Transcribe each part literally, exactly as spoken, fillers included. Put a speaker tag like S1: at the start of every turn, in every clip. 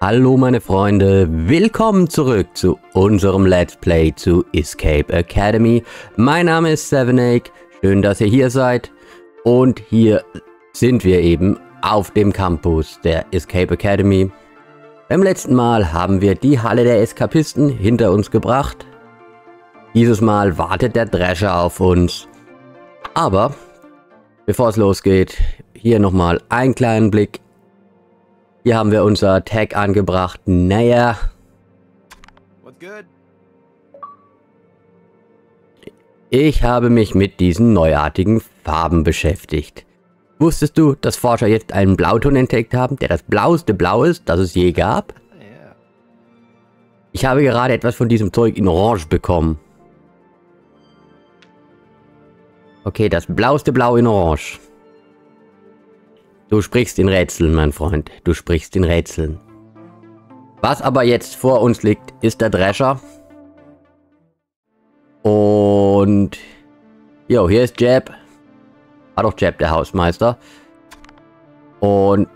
S1: Hallo meine Freunde, willkommen zurück zu unserem Let's Play zu Escape Academy. Mein Name ist Sevenake, schön, dass ihr hier seid. Und hier sind wir eben auf dem Campus der Escape Academy. Beim letzten Mal haben wir die Halle der Eskapisten hinter uns gebracht. Dieses Mal wartet der Drescher auf uns. Aber bevor es losgeht, hier nochmal einen kleinen Blick. Hier haben wir unser Tag angebracht. Naja. Ich habe mich mit diesen neuartigen Farben beschäftigt. Wusstest du, dass Forscher jetzt einen Blauton entdeckt haben, der das blaueste Blau ist, das es je gab? Ich habe gerade etwas von diesem Zeug in Orange bekommen. Okay, das blaueste Blau in Orange. Du sprichst in Rätseln, mein Freund. Du sprichst in Rätseln. Was aber jetzt vor uns liegt, ist der Drescher. Und... Jo, hier ist Jeb. War doch Jeb, der Hausmeister. Und...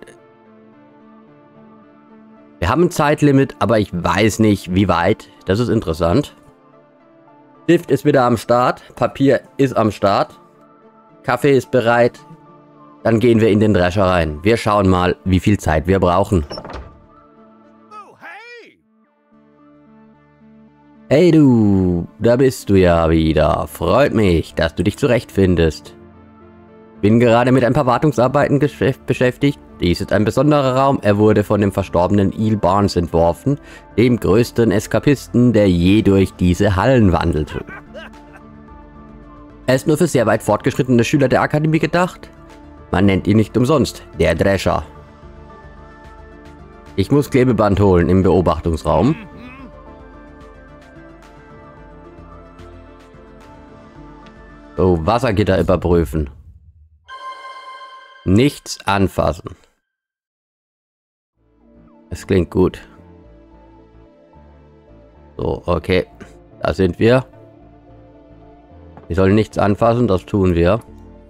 S1: Wir haben ein Zeitlimit, aber ich weiß nicht, wie weit. Das ist interessant. Stift ist wieder am Start. Papier ist am Start. Kaffee ist bereit. Dann gehen wir in den Drescher rein. Wir schauen mal, wie viel Zeit wir brauchen. Hey du, da bist du ja wieder. Freut mich, dass du dich zurechtfindest. Bin gerade mit ein paar Wartungsarbeiten beschäftigt. Dies ist ein besonderer Raum. Er wurde von dem verstorbenen Eel Barnes entworfen, dem größten Eskapisten, der je durch diese Hallen wandelte. Er ist nur für sehr weit fortgeschrittene Schüler der Akademie gedacht. Man nennt ihn nicht umsonst, der Drescher. Ich muss Klebeband holen im Beobachtungsraum. So, Wassergitter überprüfen. Nichts anfassen. Es klingt gut. So, okay. Da sind wir. Wir sollen nichts anfassen, das tun wir.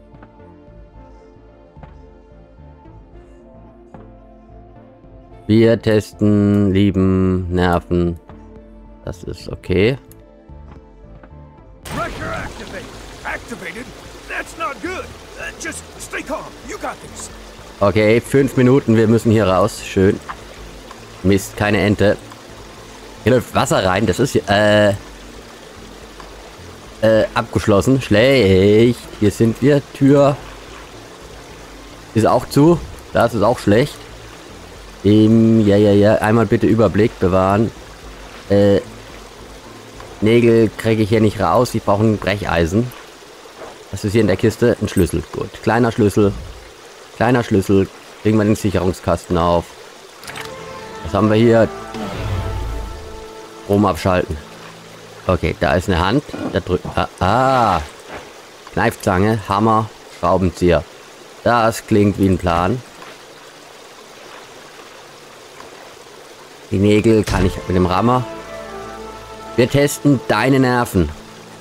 S1: Wir testen, lieben, nerven. Das ist okay. Okay, fünf Minuten, wir müssen hier raus. Schön. Mist, keine Ente. Hier läuft Wasser rein, das ist äh, äh, abgeschlossen. Schlecht. Hier sind wir. Tür ist auch zu. Das ist auch schlecht. Ähm, ja, ja, ja. Einmal bitte Überblick bewahren. Äh, Nägel kriege ich hier nicht raus. Ich brauche ein Brecheisen. Was ist hier in der Kiste? Ein Schlüssel. Gut. Kleiner Schlüssel. Kleiner Schlüssel. Kriegen wir den Sicherungskasten auf. Was haben wir hier? Strom abschalten. Okay, da ist eine Hand. Da drückt. Ah, ah. Kneifzange, Hammer, Schraubenzieher. Das klingt wie ein Plan. Die Nägel kann ich mit dem Rammer. Wir testen deine Nerven.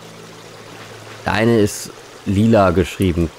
S1: Deine ist lila geschrieben.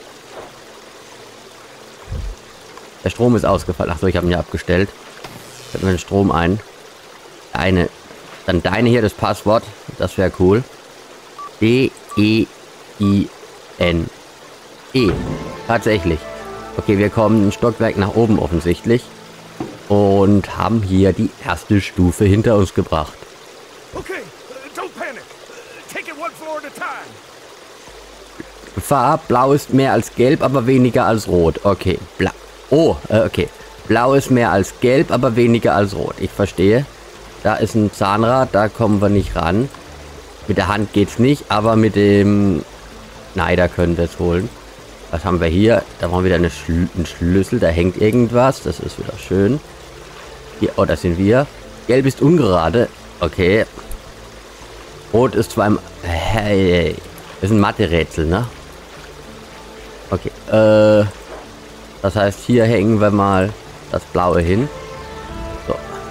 S1: Der Strom ist ausgefallen. Achso, ich habe ihn ja abgestellt. Schalten wir den Strom ein. Deine. Dann deine hier das Passwort. Das wäre cool. D E I N E. Tatsächlich. Okay, wir kommen ein Stockwerk nach oben offensichtlich. Und haben hier die erste Stufe hinter uns gebracht. Okay, don't panic. Take it one floor at a time. Farb, blau ist mehr als gelb, aber weniger als rot. Okay, blau. Oh, äh, okay. Blau ist mehr als gelb, aber weniger als rot. Ich verstehe. Da ist ein Zahnrad, da kommen wir nicht ran. Mit der Hand geht's nicht, aber mit dem Schneider können wir es holen. Was haben wir hier? Da haben wir wieder eine Schl einen Schlüssel, da hängt irgendwas. Das ist wieder schön. Hier, oh, das sind wir. Gelb ist ungerade. Okay. Rot ist zweimal... Hey, das ist ein Mathe-Rätsel, ne? Okay. Äh, das heißt, hier hängen wir mal das Blaue hin. So.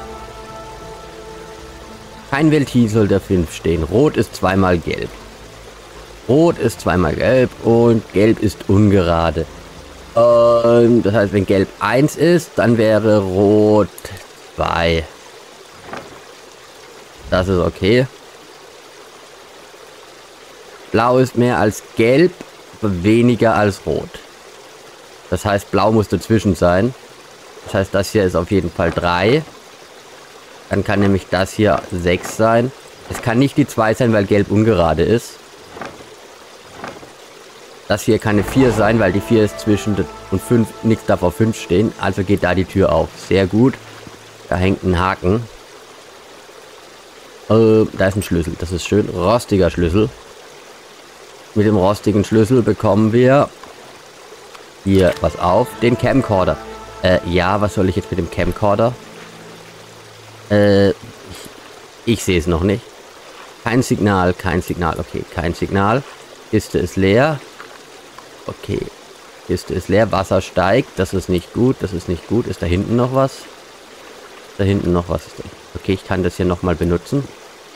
S1: Kein Ventil soll der fünf stehen. Rot ist zweimal gelb. Rot ist zweimal gelb und gelb ist ungerade. Ähm, das heißt, wenn gelb eins ist, dann wäre rot zwei. Das ist okay. Blau ist mehr als gelb, aber weniger als rot. Das heißt, blau muss dazwischen sein. Das heißt, das hier ist auf jeden Fall drei. Dann kann nämlich das hier sechs sein. Es kann nicht die zwei sein, weil gelb ungerade ist. Das hier kann eine vier sein, weil die vier ist zwischen und fünf. Nichts darf auf fünf stehen. Also geht da die Tür auf. Sehr gut. Da hängt ein Haken. Äh, da ist ein Schlüssel. Das ist schön. Rostiger Schlüssel. Mit dem rostigen Schlüssel bekommen wir hier was auf. Den Camcorder. Äh, ja, was soll ich jetzt mit dem Camcorder? Äh, ich, ich sehe es noch nicht. Kein Signal, kein Signal. Okay, kein Signal. Kiste ist leer. Okay. Kiste ist leer. Wasser steigt. Das ist nicht gut. Das ist nicht gut. Ist da hinten noch was? Da hinten noch was. Okay, ich kann das hier nochmal benutzen.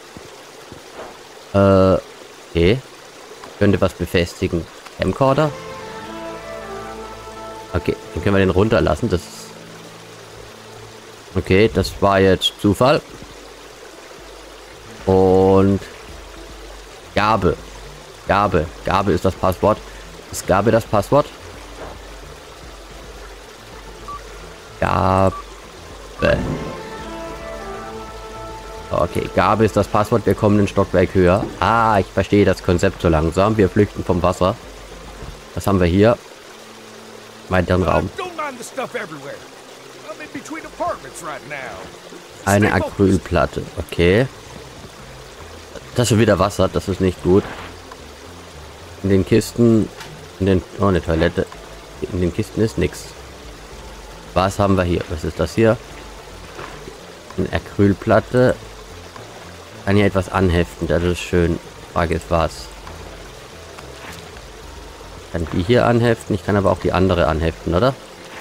S1: Äh, okay. Könnte was befestigen. Camcorder. Okay, dann können wir den runterlassen. Das ist okay, das war jetzt Zufall. Und Gabe. Gabe. Gabe ist das Passwort. Ist Gabe das Passwort? Gabe. Okay, Gabe ist das Passwort. Wir kommen ein Stockwerk höher. Ah, ich verstehe das Konzept so langsam. Wir flüchten vom Wasser. Was haben wir hier? Weiteren Raum. Eine Acrylplatte. Okay. Das ist schon wieder Wasser. Das ist nicht gut. In den Kisten... In den... Oh, eine Toilette. In den Kisten ist nichts. Was haben wir hier? Was ist das hier? Eine Acrylplatte. Kann hier etwas anheften. Das ist schön. Frage ist was. Ich kann die hier anheften. Ich kann aber auch die andere anheften, oder?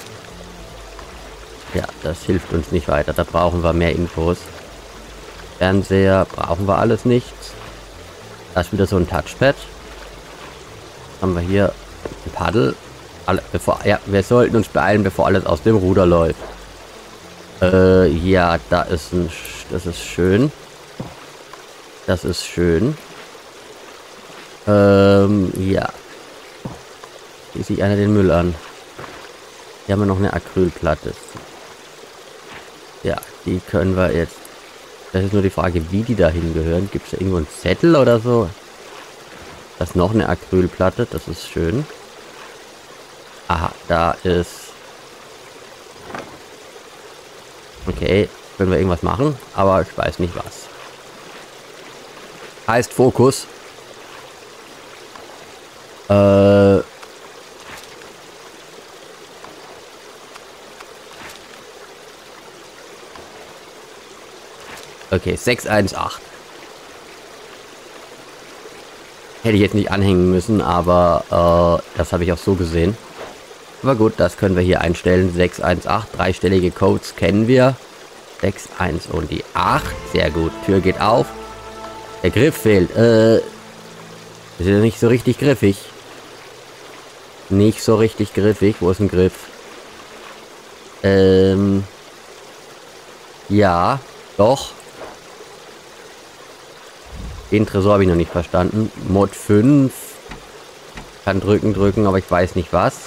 S1: Ja, das hilft uns nicht weiter. Da brauchen wir mehr Infos. Fernseher brauchen wir alles nicht. Da ist wieder so ein Touchpad. Haben wir hier ein Paddel. Alle, bevor, ja, wir sollten uns beeilen, bevor alles aus dem Ruder läuft. Äh, ja, da ist ein... Das ist schön. Das ist schön. Ähm, ja. Hier sieht einer den Müll an. Hier haben wir noch eine Acrylplatte. Ja, die können wir jetzt... Das ist nur die Frage, wie die dahin gehören. Gibt es da irgendwo einen Zettel oder so? Das ist noch eine Acrylplatte. Das ist schön. Aha, da ist... Okay, können wir irgendwas machen, aber ich weiß nicht was. Heißt Fokus. Äh... Okay, sechs eins acht. Hätte ich jetzt nicht anhängen müssen, aber äh, das habe ich auch so gesehen. Aber gut, das können wir hier einstellen. sechs eins acht, dreistellige Codes kennen wir. sechs eins und die acht. Sehr gut, Tür geht auf. Der Griff fehlt. Äh, ist ja nicht so richtig griffig. Nicht so richtig griffig. Wo ist ein Griff? Ähm. Ja, doch. Den Tresor habe ich noch nicht verstanden. Mod fünf. Kann drücken, drücken, aber ich weiß nicht was.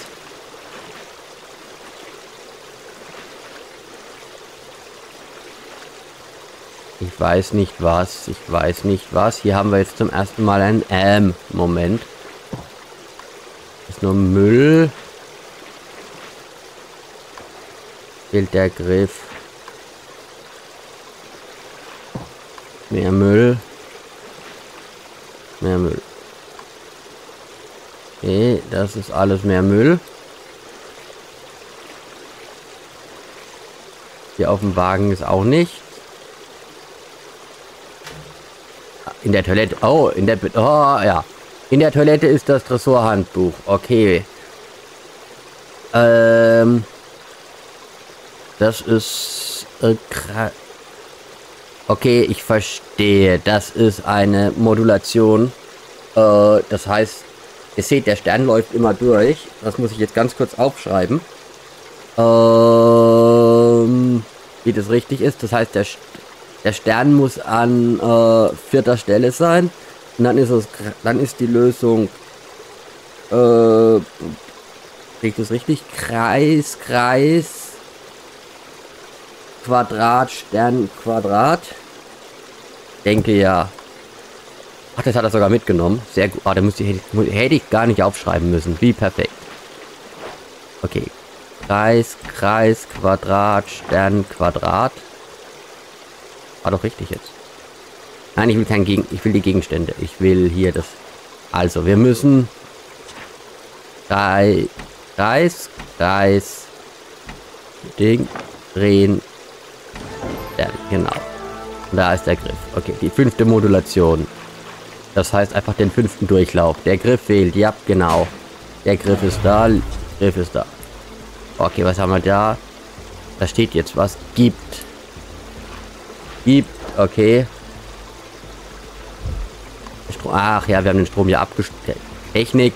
S1: Ich weiß nicht was. Ich weiß nicht was. Hier haben wir jetzt zum ersten Mal einen Ähm. Moment. Das ist nur Müll. Fehlt der Griff. Mehr Müll. Mehr Müll. Okay, das ist alles mehr Müll. Hier auf dem Wagen ist auch nichts. In der Toilette. Oh, in der... Oh, ja. In der Toilette ist das Tresorhandbuch. Okay. Ähm... Das ist... Äh, okay, ich verstehe. Das ist eine Modulation. Äh, das heißt, ihr seht, der Stern läuft immer durch. Das muss ich jetzt ganz kurz aufschreiben. Ähm... wie das richtig ist. Das heißt, der, der Stern muss an äh, vierter Stelle sein. Und dann ist es, dann ist die Lösung, äh, krieg ich das richtig? Kreis, Kreis, Quadrat, Stern, Quadrat. Denke ja. Ach, das hat er sogar mitgenommen. Sehr gut. Ah, da müsste ich, hätte ich gar nicht aufschreiben müssen. Wie perfekt. Okay. Kreis, Kreis, Quadrat, Stern, Quadrat. War doch richtig jetzt. Nein, ich will kein Gegen... Ich will die Gegenstände. Ich will hier das... Also, wir müssen... Kreis, Kreis, Kreis... Ding, drehen... Stern, genau. Und da ist der Griff. Okay, die fünfte Modulation. Das heißt einfach den fünften Durchlauf. Der Griff fehlt. Ja, genau. Der Griff ist da. Griff ist da. Okay, was haben wir da? Da steht jetzt was. Gibt. Gibt. Okay. Strom. Ach ja, wir haben den Strom ja abgestellt. Technik.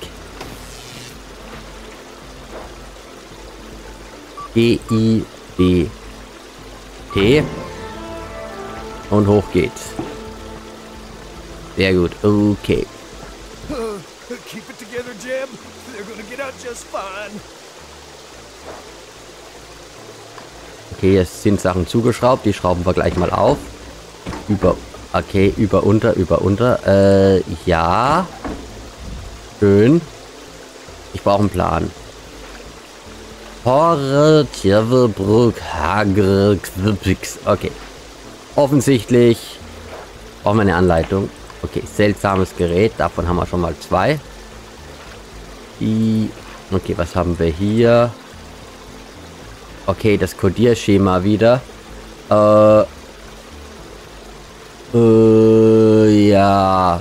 S1: G I B T. Und hoch geht's. Sehr gut, okay.
S2: Keep it together, Jim. They're gonna get out just fine.
S1: Okay, jetzt sind Sachen zugeschraubt. Die schrauben wir gleich mal auf. Über, okay, über, unter, über, unter. Äh, ja. Schön. Ich brauche einen Plan. Hore, Tjervebrück, Hagre, Quipix. Okay. Offensichtlich brauchen wir eine Anleitung. Okay, seltsames Gerät. Davon haben wir schon mal zwei. Die... Okay, was haben wir hier? Okay, das Kodierschema wieder. Äh... Äh... Ja...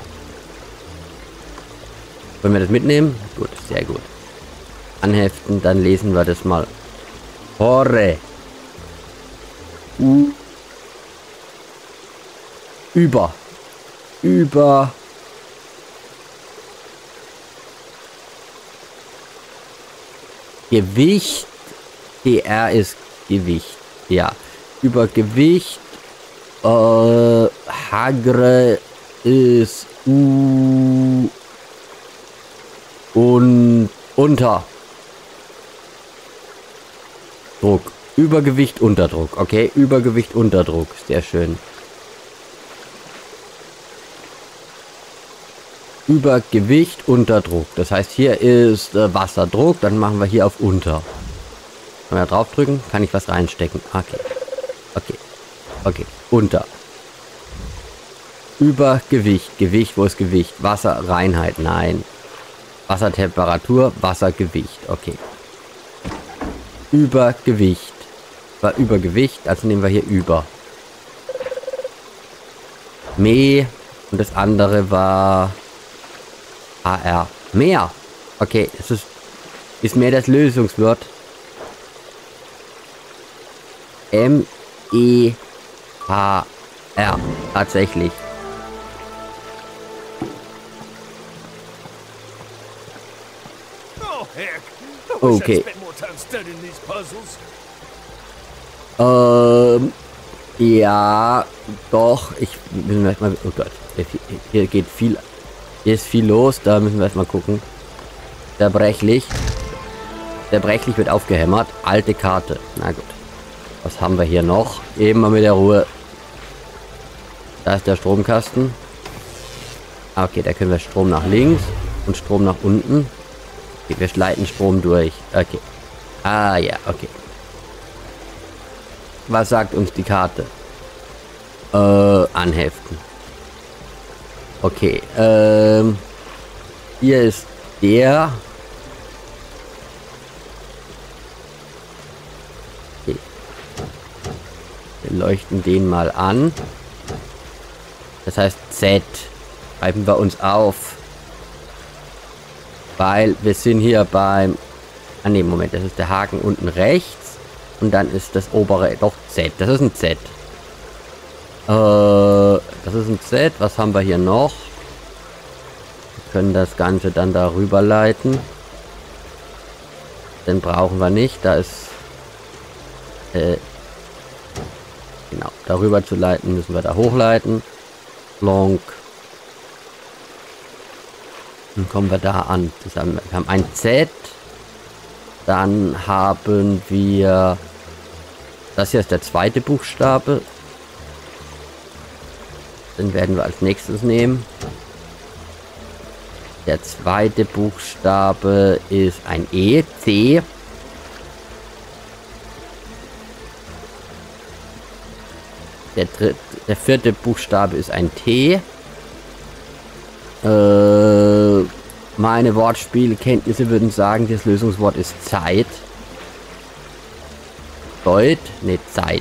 S1: Wollen wir das mitnehmen? Gut, sehr gut. Anheften, dann lesen wir das mal. Hore. U. Über. Über. Gewicht. D R ist Gewicht. Ja. Über Gewicht. Äh, Hagre ist U. Und unter. Druck. Übergewicht, Unterdruck. Okay, Übergewicht, Unterdruck. Sehr schön. Übergewicht, Unterdruck. Das heißt, hier ist äh, Wasserdruck. Dann machen wir hier auf Unter. Kann man da drauf drücken? Kann ich was reinstecken? Okay. Okay. Okay. Unter. Übergewicht. Gewicht, wo ist Gewicht? Wasserreinheit. Nein. Wassertemperatur, Wassergewicht. Okay. Übergewicht. War Übergewicht, also nehmen wir hier über. Me. Und das andere war A R. Mehr. Okay, es ist, ist mehr das Lösungswort. M E H R. Tatsächlich.
S2: Oh, heck. I wish
S1: Okay.
S2: I'd spent more time studying these puzzles.
S1: Ähm, ja, doch. Ich müssen wir erstmal. Oh Gott, hier geht viel. Hier ist viel los. Da müssen wir erstmal gucken. Der Brechlich. Der Brechlich wird aufgehämmert. Alte Karte. Na gut. Was haben wir hier noch? Eben mal mit der Ruhe. Da ist der Stromkasten. Okay, da können wir Strom nach links und Strom nach unten. Okay, wir leiten Strom durch. Okay. Ah ja, okay. Was sagt uns die Karte? Äh, anheften. Okay, ähm... hier ist der... Okay. Wir leuchten den mal an. Das heißt Z. Schreiben wir uns auf. Weil wir sind hier beim... Ah ne, Moment, das ist der Haken unten rechts. Und dann ist das obere doch Z. Das ist ein Z. Äh, das ist ein Z. Was haben wir hier noch? Wir können das Ganze dann darüber leiten. Den brauchen wir nicht. Da ist... Äh, Genau, darüber zu leiten, müssen wir da hochleiten. Long. Dann kommen wir da an. Das haben, wir haben ein Z. Dann haben wir... Das hier ist der zweite Buchstabe. Den werden wir als nächstes nehmen. Der zweite Buchstabe ist ein E, C. Der, dritte, der vierte Buchstabe ist ein T. Äh, meine Wortspielkenntnisse würden sagen, das Lösungswort ist Zeit. Deut, ne, Zeit.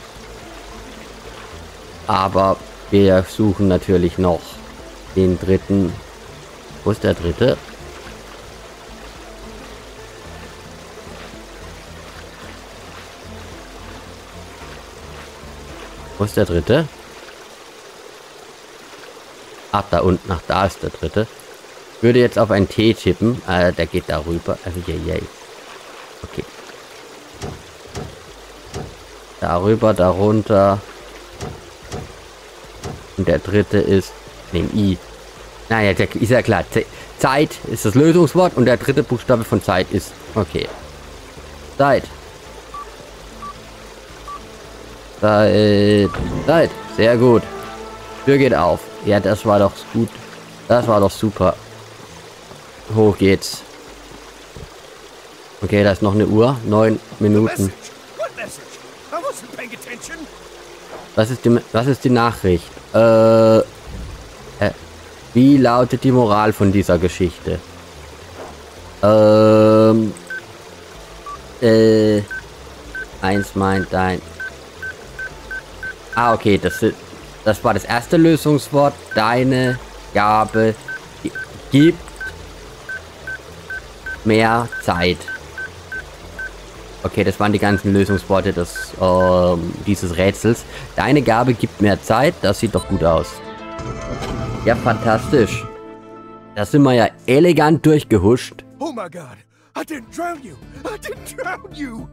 S1: Aber wir suchen natürlich noch den dritten. Wo ist der dritte? Wo ist der dritte? Ach, da unten. Ach, da ist der dritte. Ich würde jetzt auf einen T tippen. Äh, der geht darüber. Also, yay, yay. Okay. Darüber, darunter. Und der dritte ist den I. Naja, der ist ja klar. Z Zeit ist das Lösungswort und der dritte Buchstabe von Zeit ist... Okay. Zeit. Zeit. Zeit. Sehr gut. Tür geht auf. Ja, das war doch gut. Das war doch super. Hoch geht's. Okay, da ist noch eine Uhr. Neun Minuten. Was ist die, was ist die Nachricht? Äh, äh, wie lautet die Moral von dieser Geschichte? Ähm, äh, eins meint ein... Ah, okay, das, das war das erste Lösungswort. Deine Gabe gibt mehr Zeit. Okay, das waren die ganzen Lösungsworte des, ähm, dieses Rätsels. Deine Gabe gibt mehr Zeit. Das sieht doch gut aus. Ja, fantastisch. Da sind wir ja elegant durchgehuscht.
S2: Oh my God! I didn't drown you! I didn't drown you!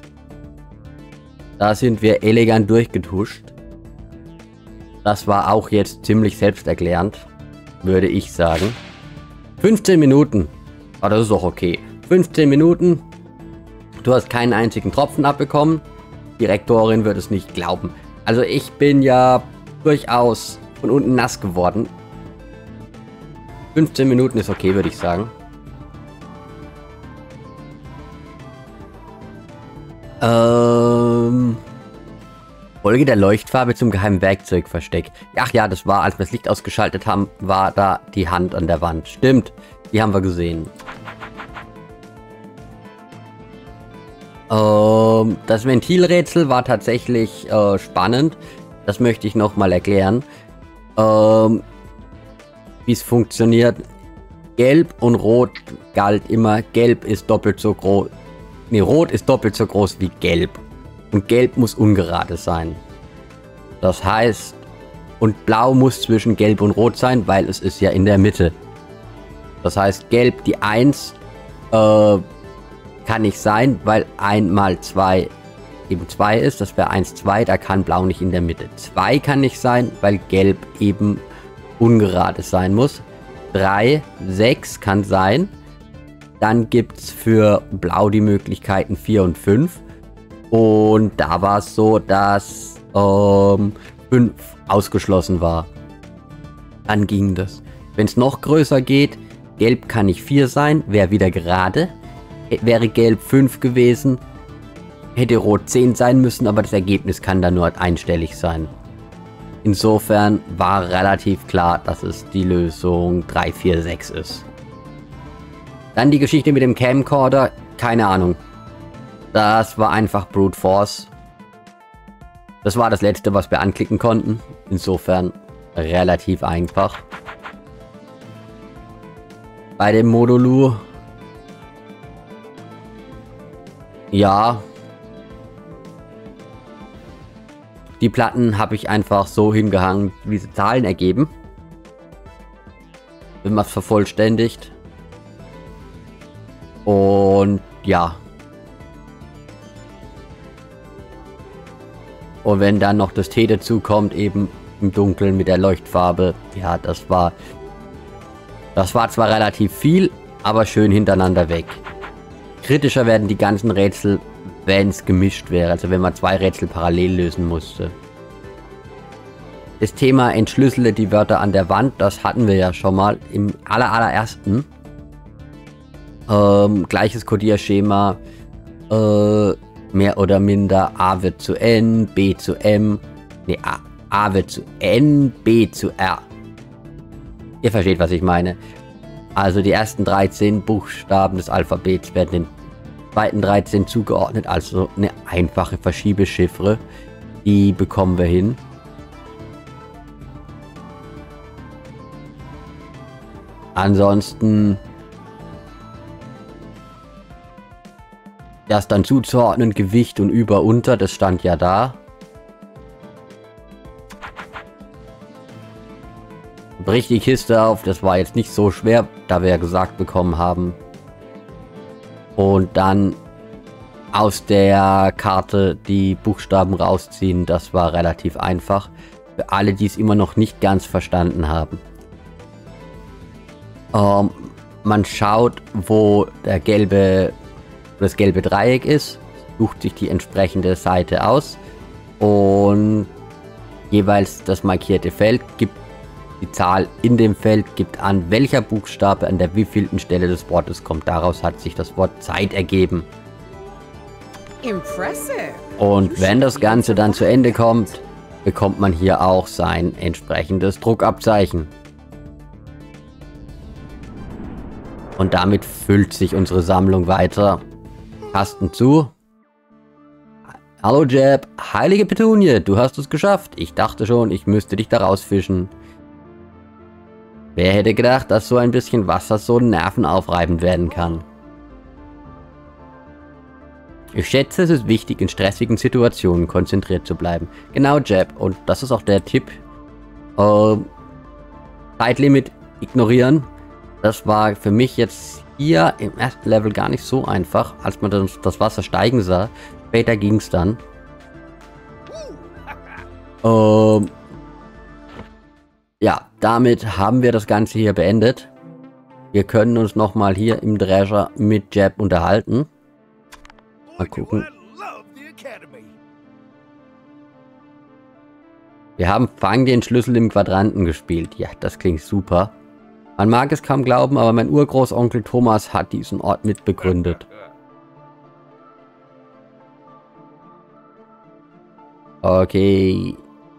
S1: Da sind wir elegant durchgetuscht. Das war auch jetzt ziemlich selbsterklärend, würde ich sagen. fünfzehn Minuten. Ah, das ist doch okay. fünfzehn Minuten. Du hast keinen einzigen Tropfen abbekommen. Die Rektorin wird es nicht glauben. Also ich bin ja durchaus von unten nass geworden. fünfzehn Minuten ist okay, würde ich sagen. Ähm... Folge der Leuchtfarbe zum geheimen Werkzeugversteck. Ach ja, das war, als wir das Licht ausgeschaltet haben, war da die Hand an der Wand. Stimmt, die haben wir gesehen. Ähm, das Ventilrätsel war tatsächlich äh, spannend. Das möchte ich nochmal erklären. Ähm, wie es funktioniert. Gelb und Rot galt immer. Gelb ist doppelt so groß. Ne, Rot ist doppelt so groß wie Gelb. Und Gelb muss ungerade sein. Das heißt, und Blau muss zwischen Gelb und Rot sein, weil es ist ja in der Mitte. Das heißt, Gelb, die eins äh, kann nicht sein, weil eins mal zwei eben zwei ist. Das wäre eins, zwei, da kann Blau nicht in der Mitte. zwei kann nicht sein, weil Gelb eben ungerade sein muss. drei, sechs kann sein. Dann gibt es für Blau die Möglichkeiten vier und fünf. Und da war es so, dass ähm, fünf ausgeschlossen war. Dann ging das. Wenn es noch größer geht, Gelb kann nicht vier sein, wäre wieder gerade. Wäre Gelb fünf gewesen, hätte Rot zehn sein müssen, aber das Ergebnis kann dann nur einstellig sein. Insofern war relativ klar, dass es die Lösung drei, vier, sechs ist. Dann die Geschichte mit dem Camcorder, keine Ahnung. Das war einfach Brute Force. Das war das letzte, was wir anklicken konnten. Insofern relativ einfach. Bei dem Modulu. Ja. Die Platten habe ich einfach so hingehangen, wie sie Zahlen ergeben. Wenn man es vervollständigt. Und ja. Und wenn dann noch das T dazu kommt, eben im Dunkeln mit der Leuchtfarbe. Ja, das war... Das war zwar relativ viel, aber schön hintereinander weg. Kritischer werden die ganzen Rätsel, wenn es gemischt wäre. Also wenn man zwei Rätsel parallel lösen musste. Das Thema entschlüssele die Wörter an der Wand, das hatten wir ja schon mal im aller, allerersten. Ähm, gleiches Codierschema. Äh, mehr oder minder A wird zu N, B zu M. Ne, A, A wird zu N, B zu R. Ihr versteht, was ich meine. Also die ersten dreizehn Buchstaben des Alphabets werden den zweiten dreizehn zugeordnet. Also eine einfache Verschiebechiffre. Die bekommen wir hin. Ansonsten das dann zuzuordnen, Gewicht und über, unter, das stand ja da. Brich die Kiste auf, das war jetzt nicht so schwer, da wir ja gesagt bekommen haben. Und dann aus der Karte die Buchstaben rausziehen, das war relativ einfach. Für alle, die es immer noch nicht ganz verstanden haben. Ähm, man schaut, wo der gelbe, das gelbe Dreieck ist, sucht sich die entsprechende Seite aus und jeweils das markierte Feld gibt die Zahl in dem Feld, gibt an, welcher Buchstabe an der wievielten Stelle des Wortes kommt. Daraus hat sich das Wort Zeit ergeben.
S3: Impressive.
S1: Und wenn das Ganze dann zu Ende kommt, bekommt man hier auch sein entsprechendes Druckabzeichen. Und damit füllt sich unsere Sammlung weiter. Kasten zu. Hallo Jeb, heilige Petunie, du hast es geschafft. Ich dachte schon, ich müsste dich da rausfischen. Wer hätte gedacht, dass so ein bisschen Wasser so nervenaufreibend werden kann? Ich schätze, es ist wichtig, in stressigen Situationen konzentriert zu bleiben. Genau, Jeb. Und das ist auch der Tipp. Äh, Zeitlimit ignorieren. Das war für mich jetzt hier im ersten Level gar nicht so einfach, als man das, das Wasser steigen sah. Später ging es dann. Ähm, ja, damit haben wir das Ganze hier beendet. Wir können uns nochmal hier im Drescher mit Jeb unterhalten. Mal gucken. Wir haben Fang den Schlüssel im Quadranten gespielt. Ja, das klingt super. Man mag es kaum glauben, aber mein Urgroßonkel Thomas hat diesen Ort mitbegründet. Okay.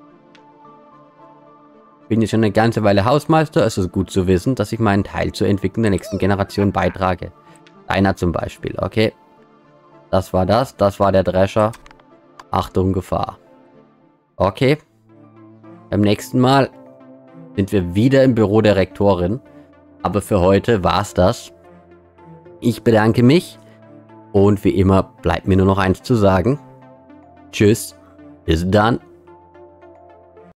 S1: Ich bin jetzt schon eine ganze Weile Hausmeister. Es ist gut zu wissen, dass ich meinen Teil zur Entwicklung der nächsten Generation beitrage. Deiner zum Beispiel, okay. Das war das, das war der Drescher. Achtung, Gefahr. Okay. Beim nächsten Mal sind wir wieder im Büro der Rektorin. Aber für heute war's das. Ich bedanke mich. Und wie immer bleibt mir nur noch eins zu sagen. Tschüss. Bis dann.